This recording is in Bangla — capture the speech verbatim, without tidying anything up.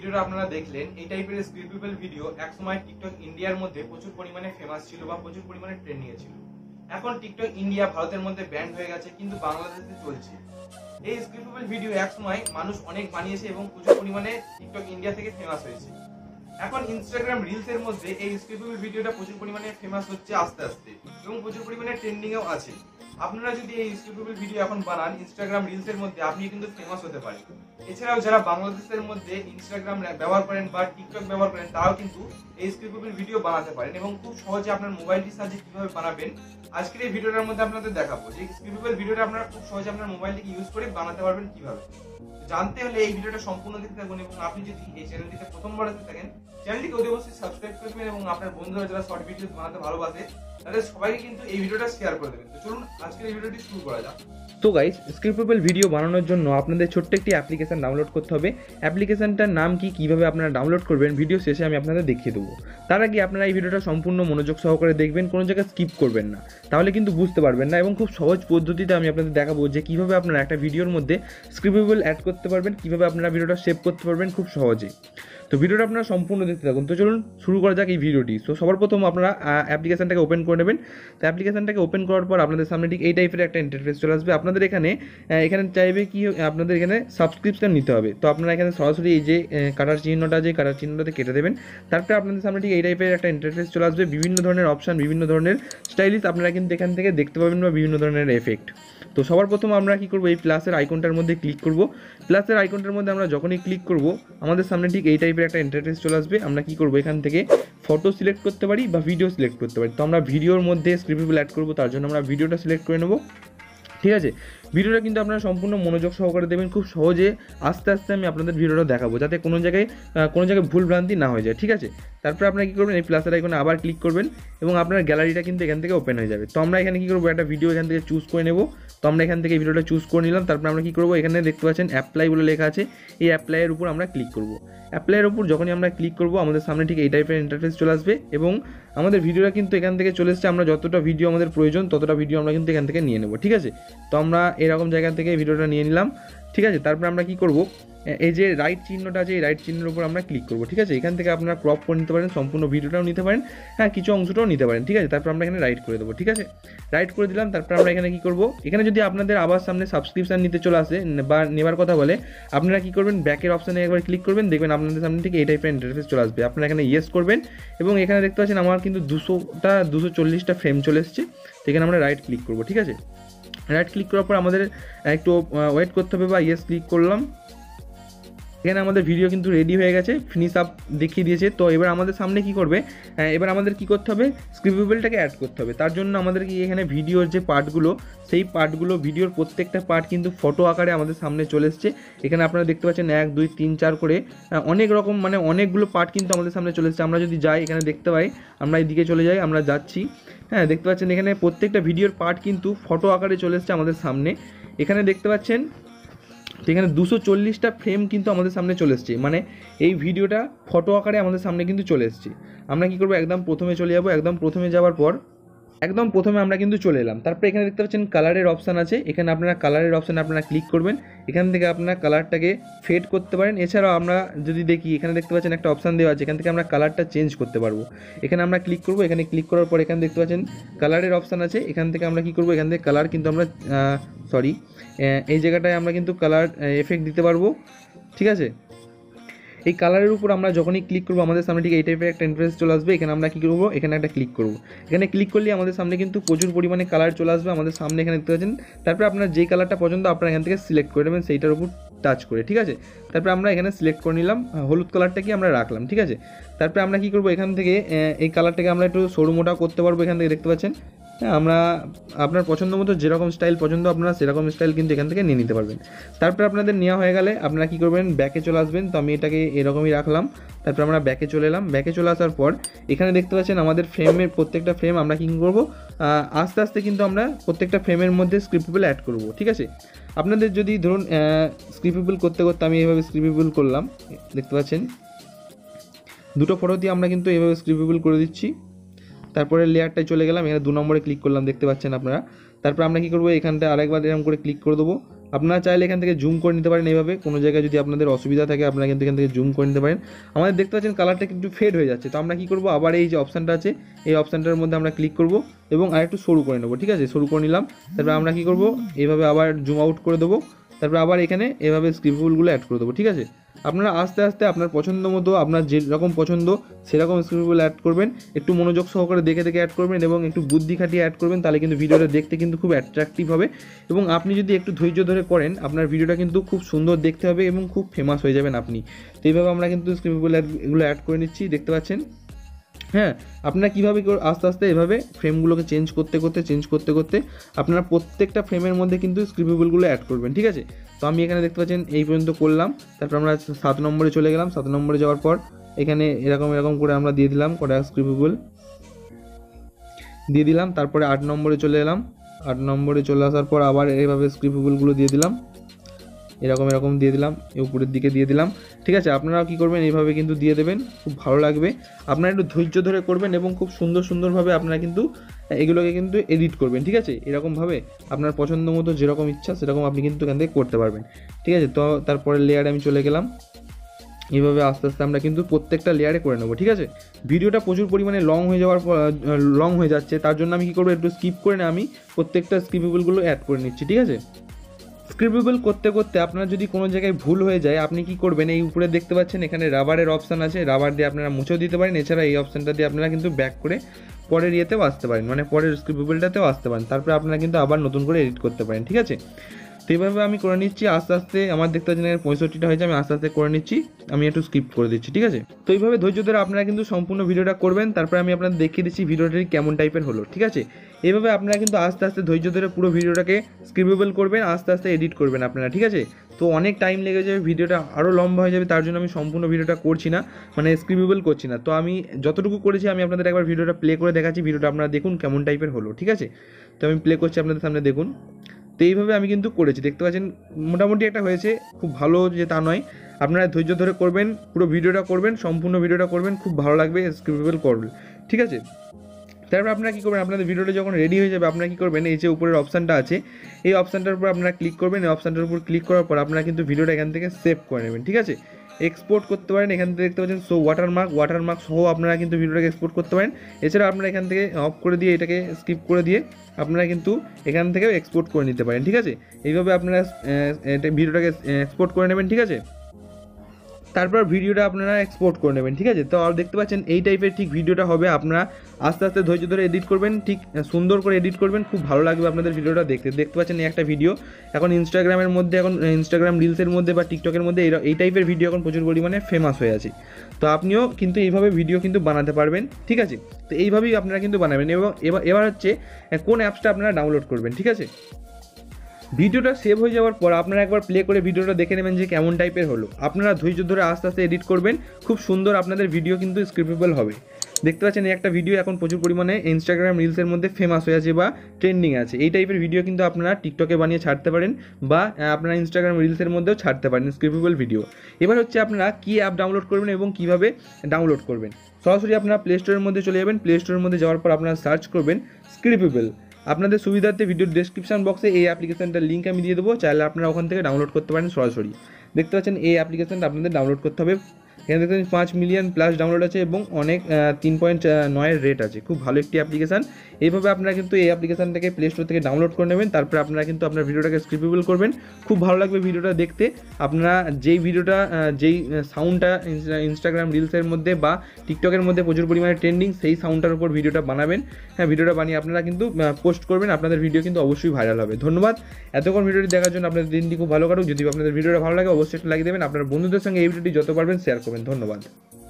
ভিডিওটা আপনারা দেখলেন, এই টাইপের স্ক্রিপ্টেবল ভিডিও একসময় টিকটক ইন্ডিয়ার মধ্যে প্রচুর পরিমাণে ফেমাস ছিল বা প্রচুর পরিমাণে ট্রেন্ডিং ছিল। এখন টিকটক ইন্ডিয়া ভারতের মধ্যে ব্যান্ড হয়ে গেছে, কিন্তু বাংলাদেশে চলছে। এই স্ক্রিপ্টেবল ভিডিও একসময় মানুষ অনেক বানিয়েছে এবং প্রচুর পরিমাণে টিকটক ইন্ডিয়া থেকে ফেমাস হয়েছে। এখন ইনস্টাগ্রাম রিলস এর মধ্যে এই স্ক্রিপ্টেবল ভিডিওটা প্রচুর পরিমাণে ফেমাস হচ্ছে আস্তে আস্তে এবং প্রচুর পরিমাণে ট্রেন্ডিং এও আছে। আপনারা যদি এই স্ক্রিপ্টেবল ভিডিও এখন বানান ইনস্টাগ্রাম রিলস এর মধ্যে, আপনি কিন্তু ফেমাস হতে পারেন। এছাড়াও যারা বাংলাদেশের মধ্যে ইনস্টাগ্রাম ব্যবহার করেন বা টিকটক ব্যবহার করেন, তারাও কিন্তু এই স্ক্রিপ্টেবল ভিডিও বানাতে পারেন এবং খুব সহজে আপনার মোবাইলটির সাহায্যে কিভাবে বানাবেন আজকের এই ভিডিওটার মধ্যে আপনাদের দেখাবো। যে স্ক্রিপ্টেবল ভিডিওটা আপনারা খুব সহজে আপনার মোবাইলটিকে ইউজ করে বানাতে পারবেন কিভাবে। জানতে হলে এই ভিডিওটা সম্পূর্ণ দেখতে থাকুন এবং আপনি যদি এই চ্যানেলটিতে প্রথমবার এসে থাকেন, চ্যানেলটিকে অতি অবশ্যই সাবস্ক্রাইব করবেন এবং আপনার বন্ধুরা যারা শর্ট ভিডিও বানাতে ভালোবাসে তাদের সবাইকে কিন্তু এই ভিডিওটা শেয়ার করে দেবেন। তো চলুন আজকের এই ভিডিওটি শুরু করা যাক। তো গাইস, স্ক্রিপ্টেবল ভিডিও বানানোর জন্য আপনাদের ছোট্ট একটি অ্যাপ্লিকেশন ডাউনলোড করতে হবে। অ্যাপ্লিকেশনটার নাম কি, কিভাবে আপনারা ডাউনলোড করবেন ভিডিও শেষে আমি আপনাদের দেখিয়ে দেবো। তার আগে আপনারা এই ভিডিওটা সম্পূর্ণ মনোযোগ সহকারে দেখবেন, কোনো জায়গায় স্কিপ করবেন না, তাহলে কিন্তু বুঝতে পারবেন না। এবং খুব সহজ পদ্ধতিতে আমি আপনাদের দেখাবো যে কীভাবে আপনারা একটা ভিডিওর মধ্যে স্ক্রিপ্টেবল অ্যাড করতে পারবেন, কীভাবে আপনারা ভিডিওটা সেভ করতে পারবেন খুব সহজে। তো ভিডিওটা আপনারা সম্পূর্ণ দেখতে থাকুন। তো চলুন শুরু করা যাক এই ভিডিওটি। তো সবার প্রথম আপনারা অ্যাপ্লিকেশনটাকে ওপেন করে নেবেন। তো অ্যাপ্লিকেশনটাকে ওপেন করার পর আপনাদের সামনে ঠিক এই টাইপের একটা ইন্টারফেস চলে আসবে। আপনাদের এখানে এখানে চাইবে কি, আপনাদের এখানে সাবস্ক্রিপশন নিতে হবে। তো আপনারা এখানে সরাসরি এই যে কাটার চিহ্নটা যে কাটার চিহ্নটাতে কেটে দেবেন। তারপরে আপনাদের সামনে ঠিক এই টাইপের একটা ইন্টারফেস চলে আসবে। বিভিন্ন ধরনের অপশান, বিভিন্ন ধরনের স্টাইলিশ আপনারা কিন্তু এখান থেকে দেখতে পাবেন বা বিভিন্ন ধরনের এফেক্ট। তো সবার প্রথম আমরা কি করব, এই প্লাসের আইকনটার মধ্যে ক্লিক করব। প্লাসের আইকনটার মধ্যে আমরা যখনই ক্লিক করব আমাদের সামনে ঠিক এই টাইপের একটা ইন্টারফেস চলে আসবে। আমরা কি করব, এখান থেকে ফটো সিলেক্ট করতে পারি বা ভিডিও সিলেক্ট করতে পারি। তো আমরা ভিডিওর মধ্যে স্ক্রিপ্টেবল অ্যাড করব, তার জন্য আমরা ভিডিওটা সিলেক্ট করে নেব। ঠিক আছে, ভিডিওটা কিন্তু আপনারা সম্পূর্ণ মনোযোগ সহকারে দেবেন। খুব সহজে আস্তে আস্তে আমি আপনাদের ভিডিওটা দেখাবো, যাতে কোনো জায়গায় কোনো জায়গায় ভুল ভ্রান্তি না হয়ে যায়। ঠিক আছে, তারপরে আপনারা কী করবেন, এই প্লাসের আইকনে আবার ক্লিক করবেন এবং আপনার গ্যালারিটা কিন্তু এখান থেকে ওপেন হয়ে যাবে। তো আমরা এখানে কী করবো, একটা ভিডিও এখান থেকে চুজ করে নেব। তো আমরা এখান থেকে ভিডিওটা চুজ করে নিলাম। তারপরে আমরা কী করবো, এখানে দেখতে পাচ্ছেন অ্যাপ্লাই বলে লেখা আছে, এই অ্যাপ্লাইয়ের উপর আমরা ক্লিক করব। অ্যাপ্লাইয়ের উপর যখনই আমরা ক্লিক করব আমাদের সামনে ঠিক এই টাইপের ইন্টারফেস চলে আসবে এবং আমাদের ভিডিওটা কিন্তু এখান থেকে চলে এসেছে। আমরা যতটা ভিডিও আমাদের প্রয়োজন ততটা ভিডিও আমরা কিন্তু এখান থেকে নিয়ে নেব। ঠিক আছে, তো আমরা এরকম জায়গা থেকে ভিডিওটা নিয়ে নিলাম। ঠিক আছে, তারপরে আমরা কি করব, এই যে রাইট চিহ্নটা আছে এই রাইট চিহ্নের উপর আমরা ক্লিক করব। ঠিক আছে, এখান থেকে আপনারা ক্রপ করে নিতে পারেন, সম্পূর্ণ ভিডিওটাও নিতে পারেন, হ্যাঁ কিছু অংশটাও নিতে পারেন। ঠিক আছে, তারপর আমরা এখানে রাইট করে দেবো। ঠিক আছে, রাইট করে দিলাম। তারপর আমরা এখানে কি করব, এখানে যদি আপনাদের আবার সামনে সাবস্ক্রিপশন নিতে চলে আসে বা নেবার কথা বলে, আপনারা কি করবেন, ব্যাকের অপশানে একবার ক্লিক করবেন, দেখবেন আপনাদের সামনে ঠিক এই টাইপের ইন্টারফেস চলে আসবে। আপনারা এখানে ইয়েস করবেন এবং এখানে দেখতে পাচ্ছেন আমার কিন্তু দুশোটা দুশো চল্লিশটা ফ্রেম চলে এসেছে। এখানে আমরা রাইট ক্লিক করব। ঠিক আছে, রাইট ক্লিক করার পর আমাদের একটু ওয়েট করতে হবে বা ইয়েস ক্লিক করলাম। এখানে আমাদের ভিডিও কিন্তু রেডি হয়ে গেছে, ফিনিশ আপ দেখিয়ে দিয়েছে। তো এবার আমাদের সামনে কি করবে, এবার আমাদের কি করতে হবে, স্ক্রিপ্টেবলটাকে অ্যাড করতে হবে। তার জন্য আমাদের কি এখানে ভিডিওর যে পার্টগুলো, সেই পার্টগুলো ভিডিওর প্রত্যেকটা পার্ট কিন্তু ফটো আকারে আমাদের সামনে চলে এসছে। এখানে আপনারা দেখতে পাচ্ছেন এক দুই তিন চার করে অনেক রকম মানে অনেকগুলো পার্ট কিন্তু আমাদের সামনে চলে এসছে। আমরা যদি যাই এখানে দেখতে পাই, আমরা এদিকে চলে যাই, আমরা যাচ্ছি, হ্যাঁ দেখতে পাচ্ছেন এখানে প্রত্যেকটা ভিডিওর পার্ট কিন্তু ফটো আকারে চলে এসছে আমাদের সামনে। এখানে দেখতে পাচ্ছেন এখানে দুশো চল্লিশটা ফ্রেম কিন্তু আমাদের সামনে চলে এসছে, মানে এই ভিডিওটা ফটো আকারে আমাদের সামনে কিন্তু চলে এসছে। আমরা কি করবো, একদম প্রথমে চলে যাব। একদম প্রথমে যাওয়ার পর একদম প্রথমে আমরা কিন্তু চলে এলাম। তারপরে এখানে দেখতে পাচ্ছেন কালারের অপশান আছে, এখানে আপনারা কালারের অপশানে আপনারা ক্লিক করবেন। এখান থেকে আপনারা কালারটাকে ফেড করতে পারেন। এছাড়াও আমরা যদি দেখি এখানে দেখতে পাচ্ছেন একটা অপশান দেওয়া আছে, এখান থেকে আমরা কালারটা চেঞ্জ করতে পারবো। এখানে আমরা ক্লিক করবো। এখানে ক্লিক করার পর এখানে দেখতে পাচ্ছেন কালারের অপশান আছে, এখান থেকে আমরা কি করবো, এখান থেকে কালার কিন্তু আমরা সরি এই জায়গাটায় আমরা কিন্তু কালার এফেক্ট দিতে পারবো। ঠিক আছে, এই কালারের উপর আমরা যখনই ক্লিক করবো আমাদের সামনে ঠিক এই টাইপের একটা ইন্টারফেস চলে আসবে। এখানে আমরা কী করবো, এখানে একটা ক্লিক করবো। এখানে ক্লিক করলে আমাদের সামনে কিন্তু প্রচুর পরিমাণে কালার চলে আসবে আমাদের সামনে, এখানে দেখতে পাচ্ছেন। তারপরে আপনার যেই কালারটা পছন্দ আপনারা এখান থেকে সিলেক্ট করে নেবেন সেইটার উপর টাচ করে। ঠিক আছে, তারপরে আমরা এখানে সিলেক্ট করে নিলাম, হলুদ কালারটাকে আমরা রাখলাম। ঠিক আছে, তারপরে আমরা কী করবো, এখান থেকে এই কালারটাকে আমরা একটু সরু মোটা করতে পারবো। এখান থেকে দেখতে পাচ্ছেন, হ্যাঁ আমরা আপনার পছন্দ মতো যেরকম স্টাইল পছন্দ আপনারা সেরকম স্টাইল কিন্তু এখান থেকে নিয়ে নিতে পারবেন। তারপরে আপনাদের নেওয়া হয়ে গেলে আপনারা কী করবেন, ব্যাকে চলে আসবেন। তো আমি এটাকে এরকমই রাখলাম। তারপর আমরা ব্যাকে চলে এলাম। ব্যাকে চলে আসার পর এখানে দেখতে পাচ্ছেন আমাদের ফ্রেমের প্রত্যেকটা ফ্রেম আমরা কী করবো, আস্তে আস্তে কিন্তু আমরা প্রত্যেকটা ফ্রেমের মধ্যে স্ক্রিপ্টেবল অ্যাড করব। ঠিক আছে, আপনাদের যদি ধরুন স্ক্রিপ্টেবল করতে করতে আমি এইভাবে স্ক্রিপ্টেবল করলাম, দেখতে পাচ্ছেন দুটো ফটো দিয়ে আমরা কিন্তু এইভাবে স্ক্রিপ্টেবল করে দিচ্ছি। তারপরে লেয়ারটায় চলে গেলাম, এখানে দু নম্বরে ক্লিক করলাম, দেখতে পাচ্ছেন আপনারা। তারপর আমরা কী করবো, এখানটা আরেকবার এরকম করে ক্লিক করে দেবো। আপনারা চাইলে এখান থেকে জুম করে নিতে পারেন এইভাবে, কোনো জায়গায় যদি আপনাদের অসুবিধা থাকে আপনারা কিন্তু এখান থেকে জুম করে নিতে পারেন। আমাদের দেখতে পাচ্ছেন কালারটা কিন্তু ফেড হয়ে যাচ্ছে, তো আমরা কী করবো, আবার এই যে অপশানটা আছে এই অপশানটার মধ্যে আমরা ক্লিক করব এবং আর একটু সরু করে নেবো, ঠিক আছে, সরু করে নিলাম। তারপর আমরা কী করবো, এইভাবে আবার জুম আউট করে দেবো, তারপর আবার এখানে এভাবে স্ক্রিপগুলো অ্যাড করে দেবো, ঠিক আছে। আপনারা আস্তে আস্তে আপনার পছন্দ মতো, আপনার যেরকম পছন্দ সেরকম স্ক্রিপগুলো অ্যাড করবেন, একটু মনোযোগ সহকারে দেখে দেখে অ্যাড করবেন এবং একটু বুদ্ধি খাটিয়ে অ্যাড করবেন, তাহলে কিন্তু ভিডিওটা দেখতে কিন্তু খুব অ্যাট্রাকটিভ হবে। এবং আপনি যদি একটু ধৈর্য ধরে করেন আপনার ভিডিওটা কিন্তু খুব সুন্দর দেখতে হবে এবং খুব ফেমাস হয়ে যাবেন আপনি। তো এইভাবে আমরা কিন্তু স্ক্রিপগুলো এগুলো অ্যাড করে নিচ্ছি, দেখতে পাচ্ছেন। হ্যাঁ, আপনারা কীভাবে আস্তে আস্তে এভাবে ফ্রেমগুলোকে চেঞ্জ করতে করতে চেঞ্জ করতে করতে আপনারা প্রত্যেকটা ফ্রেমের মধ্যে কিন্তু স্ক্রিপেবলগুলো অ্যাড করবেন, ঠিক আছে। তো আমি এখানে দেখতে পাচ্ছেন এই পর্যন্ত করলাম, তারপর আমরা সাত নম্বরে চলে গেলাম। সাত নম্বরে যাওয়ার পর এখানে এরকম এরকম করে আমরা দিয়ে দিলাম কটা স্ক্রিপেবল দিয়ে দিলাম। তারপরে আট নম্বরে চলে এলাম, আট নম্বরে চলে আসার পর আবার এইভাবে স্ক্রিপেবলগুলো দিয়ে দিলাম, এরকম এরকম দিয়ে দিলাম, উপরের দিকে দিয়ে দিলাম, ঠিক আছে। আপনারাও কী করবেন, এইভাবে কিন্তু দিয়ে দেবেন, খুব ভালো লাগবে। আপনারা একটু ধৈর্য ধরে করবেন এবং খুব সুন্দর সুন্দরভাবে আপনারা কিন্তু এগুলোকে কিন্তু এডিট করবেন, ঠিক আছে। এরকমভাবে আপনার পছন্দ মতো যেরকম ইচ্ছা সেরকম আপনি কিন্তু এখান থেকে করতে পারবেন, ঠিক আছে। তো তারপরে লেয়ারে আমি চলে গেলাম, এইভাবে আস্তে আস্তে আমরা কিন্তু প্রত্যেকটা লেয়ারে করে নেবো, ঠিক আছে। ভিডিওটা প্রচুর পরিমাণে লং হয়ে যাওয়ার পর লং হয়ে যাচ্ছে, তার জন্য আমি কী করবো, একটু স্কিপ করে না আমি প্রত্যেকটা স্কিপেবলগুলো অ্যাড করে নিচ্ছি, ঠিক আছে। স্ক্রিপেবল করতে করতে আপনার যদি কোনো জায়গায় ভুল হয়ে যায় আপনি কি করবেন, এই উপরে দেখতে পাচ্ছেন এখানে রাবারের অপশান আছে, রাবার দিয়ে আপনারা মুছেও দিতে পারেন। এছাড়া এই অপশানটা দিয়ে আপনারা কিন্তু ব্যাক করে পরের ইয়েতেও আসতে পারেন, মানে পরের স্ক্রিপেবলটাতেও আসতে পারেন, তারপরে আপনারা কিন্তু আবার নতুন করে এডিট করতে পারেন, ঠিক আছে। তো এইভাবে আমি করে নিচ্ছি আস্তে আস্তে, আমার দেখতে পাচ্ছেন এখানে পঁয়ষট্টিটা হয়েছে, আমি আস্তে আস্তে করে নিচ্ছি, আমি একটু স্কিপ করে দিচ্ছি, ঠিক আছে। তো এইভাবে ধৈর্য ধরে আপনারা কিন্তু সম্পূর্ণ ভিডিওটা করবেন, তারপরে আমি আপনাদের দেখিয়ে দিচ্ছি ভিডিওটি কেমন টাইপের হলো, ঠিক আছে। এইভাবে আপনারা কিন্তু আস্তে আস্তে ধৈর্য ধরে পুরো ভিডিওটাকে স্ক্রিপেবল করবেন, আস্তে আস্তে এডিট করবেন আপনারা, ঠিক আছে। তো অনেক টাইম লেগে যাবে, ভিডিওটা আরও লম্বা হয়ে যাবে, তার জন্য আমি সম্পূর্ণ ভিডিওটা করছি না, মানে স্ক্রিপেবল করছি না। তো আমি যতটুকু করেছি আমি আপনাদের একবার ভিডিওটা প্লে করে দেখাচ্ছি, ভিডিওটা আপনারা দেখুন কেমন টাইপের হলো, ঠিক আছে। তো আমি প্লে করছি আপনাদের সামনে, দেখুন। তো এইভাবে আমি কিন্তু করেছি, দেখতে পাচ্ছেন মোটামুটি একটা হয়েছে, খুব ভালো যে তা নয়। আপনারা ধৈর্য ধরে করবেন, পুরো ভিডিওটা করবেন, সম্পূর্ণ ভিডিওটা করবেন, খুব ভালো লাগবে, স্ক্রিপেবল করবেন, ঠিক আছে। তারপর আপনারা কী করবেন, আপনাদের ভিডিওটা যখন রেডি হয়ে যাবে আপনারা কী করবেন, এই যে উপরের অপশানটা আছে এই অপশানটার উপর আপনারা ক্লিক করবেন, এই অপশানটার উপর ক্লিক করার পর আপনারা কিন্তু ভিডিওটা এখান থেকে সেভ করে নেবেন, ঠিক আছে। এক্সপোর্ট করতে পারেন, এখান থেকে দেখতে পাচ্ছেন সো ওয়াটারমার্ক, ওয়াটারমার্ক সহ আপনারা কিন্তু ভিডিওটাকে এক্সপোর্ট করতে পারেন। এছাড়া আপনারা এখান থেকে অফ করে দিয়ে এটাকে স্কিপ করে দিয়ে আপনারা কিন্তু এখান থেকেও এক্সপোর্ট করে নিতে পারেন, ঠিক আছে। এইভাবে আপনারা ভিডিওটাকে এক্সপোর্ট করে নেবেন, ঠিক আছে। তারপর ভিডিওটা আপনারা এক্সপোর্ট করে নেবেন, ঠিক আছে। তো আর দেখতে পাচ্ছেন এই টাইপের ঠিক ভিডিওটা হবে, আপনারা আস্তে আস্তে ধৈর্য ধরে এডিট করবেন, ঠিক সুন্দর করে এডিট করবেন, খুব ভালো লাগবে আপনাদের ভিডিওটা দেখতে। দেখতে পাচ্ছেন এই একটা ভিডিও এখন ইনস্টাগ্রামের মধ্যে, এখন ইনস্টাগ্রাম রিলসের মধ্যে বা টিকটকের মধ্যে এই টাইপের ভিডিও এখন প্রচুর পরিমাণে ফেমাস হয়ে আছে। তো আপনিও কিন্তু এইভাবে ভিডিও কিন্তু বানাতে পারবেন, ঠিক আছে। তো এইভাবেই আপনারা কিন্তু বানাবেন। এবং এবার এবার হচ্ছে কোন অ্যাপসটা আপনারা ডাউনলোড করবেন, ঠিক আছে। ভিডিওটা সেভ হয়ে যাওয়ার পর আপনারা একবার প্লে করে ভিডিওটা দেখে নেবেন যে কেমন টাইপের হলো। আপনারা ধৈর্য ধরে আস্তে আস্তে এডিট করবেন, খুব সুন্দর আপনাদের ভিডিও কিন্তু স্ক্রিপেবল হবে। দেখতে পাচ্ছেন এই একটা ভিডিও এখন প্রচুর পরিমাণে ইনস্টাগ্রাম রিলসের মধ্যে ফেমাস হয়ে আছে বা ট্রেন্ডিং আছে। এই টাইপের ভিডিও কিন্তু আপনারা টিকটকে বানিয়ে ছাড়তে পারেন বা আপনারা ইনস্টাগ্রাম রিলসের মধ্যেও ছাড়তে পারেন স্ক্রিপেবল ভিডিও। এবার হচ্ছে আপনারা কী অ্যাপ ডাউনলোড করবেন এবং কীভাবে ডাউনলোড করবেন। সরাসরি আপনারা প্লে স্টোরের মধ্যে চলে যাবেন, প্লে স্টোরের মধ্যে যাওয়ার পর আপনারা সার্চ করবেন স্ক্রিপেবল। আপনাদের সুবিধার্থে ভিডিওর ডেসক্রিপশন বক্সে এই অ্যাপ্লিকেশনটার লিঙ্ক আমি দিয়ে দেবো, চাইলে আপনারা ওখান থেকে ডাউনলোড করতে পারেন সরাসরি। দেখতে পাচ্ছেন এই অ্যাপ্লিকেশনটা আপনাদের ডাউনলোড করতে হবে। এখানে দেখতে পাচ্ছেন পাঁচ মিলিয়ন প্লাস ডাউনলোড আছে এবং অনেক তিন পয়েন্ট নয়ের রেট আছে, খুব ভালো একটি অ্যাপ্লিকেশান। এইভাবে আপনারা কিন্তু এই অ্যাপ্লিকেশানটাকে প্লে স্টোর থেকে ডাউনলোড করে নেবেন, তারপরে আপনারা কিন্তু আপনার ভিডিওটাকে স্ক্রিপেবল করবেন, খুব ভালো লাগবে ভিডিওটা দেখতে। আপনারা যেই ভিডিওটা যেই সাউন্ডটা ইনস্টাগ্রাম রিলসের মধ্যে বা টিকটকের মধ্যে প্রচুর পরিমাণে ট্রেন্ডিং, সেই সাউন্ডটার উপর ভিডিওটা বানাবেন। হ্যাঁ, ভিডিওটা বানিয়ে আপনারা কিন্তু পোস্ট করবেন, আপনাদের ভিডিও কিন্তু অবশ্যই ভাইরাল হবে। ধন্যবাদ এতক্ষণ ভিডিওটি দেখার জন্য, আপনাদের দিনটি খুব ভালো কাটুক। যদি আপনাদের ভিডিওটা ভালো লাগে অবশ্যই একটা লাইক দেবেন, আপনার বন্ধুদের সঙ্গে এই ভিডিওটি যত পারবেন শেয়ার করবেন। ধন্যবাদ।